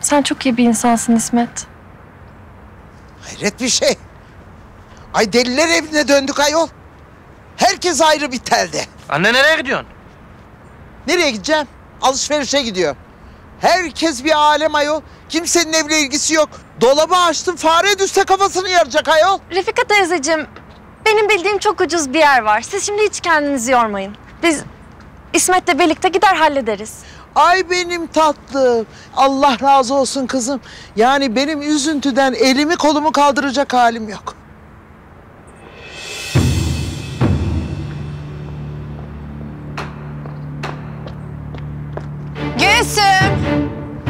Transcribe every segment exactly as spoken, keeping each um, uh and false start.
Sen çok iyi bir insansın İsmet. Hayret bir şey. Ay deliler evine döndük ayol. Herkes ayrı bir telde. Anne nereye gidiyorsun? Nereye gideceğim? Alışverişe gidiyor. Herkes bir alem ayol. Kimsenin evle ilgisi yok. Dolabı açtım, fare düşse kafasını yaracak ayol. Refika teyzeciğim, benim bildiğim çok ucuz bir yer var. Siz şimdi hiç kendinizi yormayın. Biz İsmet'le birlikte gider hallederiz. Ay benim tatlım. Allah razı olsun kızım. Yani benim üzüntüden elimi kolumu kaldıracak halim yok. Gülsüm!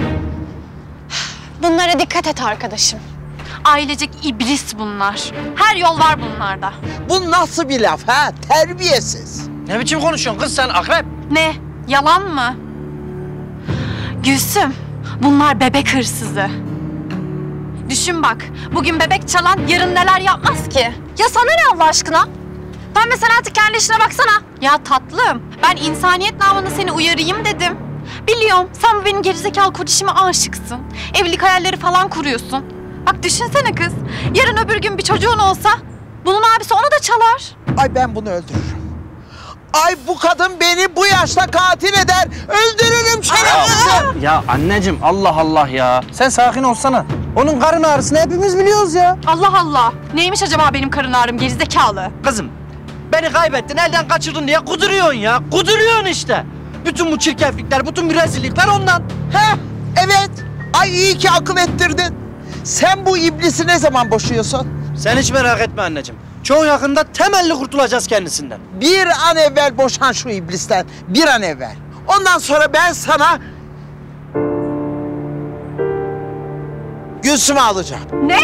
Bunlara dikkat et arkadaşım. Ailecek iblis bunlar. Her yol var bunlarda. Bu nasıl bir laf ha? Terbiyesiz. Ne biçim konuşuyorsun kız sen akrep? Ne? Yalan mı? Gülsüm, bunlar bebek hırsızı. Düşün bak, bugün bebek çalan yarın neler yapmaz ki? Ya sana ne Allah aşkına? Pembe sen artık kendi işine baksana. Ya tatlım, ben insaniyet namına seni uyarayım dedim. Biliyorum, sen benim gerizekalı kocişime aşıksın. Evlilik hayalleri falan kuruyorsun. Bak düşünsene kız, yarın öbür gün bir çocuğun olsa bunun abisi onu da çalar. Ay ben bunu öldürürüm. Ay bu kadın beni bu yaşta katil eder. Öldürürüm şerefsiz. Ya anneciğim Allah Allah ya. Sen sakin olsana. Onun karın ağrısını hepimiz biliyoruz ya. Allah Allah, neymiş acaba benim karın ağrım gerizekalı? Kızım beni kaybettin elden kaçırdın diye kuduruyorsun ya. Kuduruyorsun işte. Bütün bu çirkeflikler, bütün bu rezillikler ondan. Heh, evet. Ay iyi ki akıl ettirdin. Sen bu iblisi ne zaman boşuyorsun? Sen hiç merak etme anneciğim. Çok yakında temelli kurtulacağız kendisinden. Bir an evvel boşan şu iblisten. Bir an evvel. Ondan sonra ben sana Gülsüm'ü alacağım. Ne?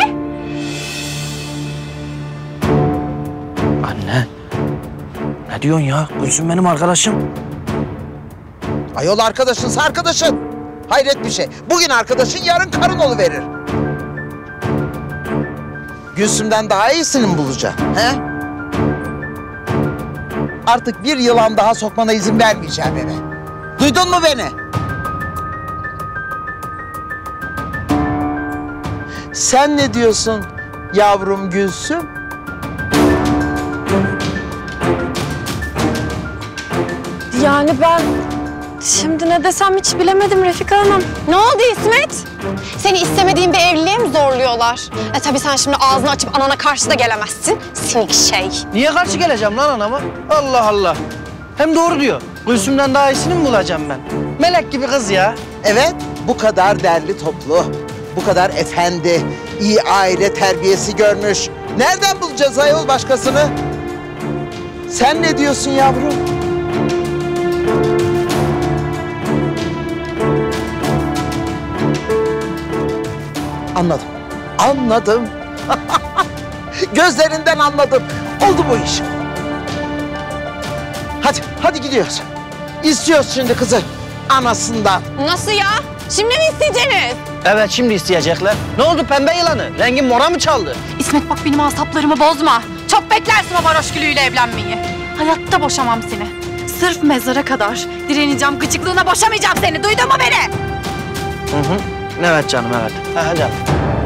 Anne. Ne diyorsun ya? Gülsüm benim arkadaşım. Ayol arkadaşınsa arkadaşın. Hayret bir şey. Bugün arkadaşın yarın karın oluverir. Gülsüm'den daha iyisini mi bulacaksın? He? Artık bir yılan daha sokmana izin vermeyeceğim eve. Duydun mu beni? Sen ne diyorsun yavrum Gülsüm? Yani ben şimdi ne desem hiç bilemedim Refika Hanım. Ne oldu İsmet? Seni istemediğin bir evliliğe mi zorluyorlar? E tabii sen şimdi ağzını açıp anana karşı da gelemezsin. Sinik şey. Niye karşı geleceğim lan anama? Allah Allah. Hem doğru diyor. Gülsüm'den daha iyisini mi bulacağım ben? Melek gibi kız ya. Evet, bu kadar derli toplu, bu kadar efendi, iyi aile terbiyesi görmüş. Nereden bulacağız ayol başkasını? Sen ne diyorsun yavrum? Anladım, anladım. Gözlerinden anladım. Oldu bu iş. Hadi, hadi gidiyoruz. İstiyoruz şimdi kızı anasından. Nasıl ya? Şimdi mi isteyeceksiniz? Evet şimdi isteyecekler. Ne oldu pembe yılanı? Rengin mora mı çaldı? İsmet bak benim asaplarımı bozma. Çok beklersin o varoş gülüyle evlenmeyi. Hayatta boşamam seni. Sırf mezara kadar direneceğim, gıcıklığına boşamayacağım seni. Duydun mu beni? Hı hı. Evet canım evet. Ha, canım.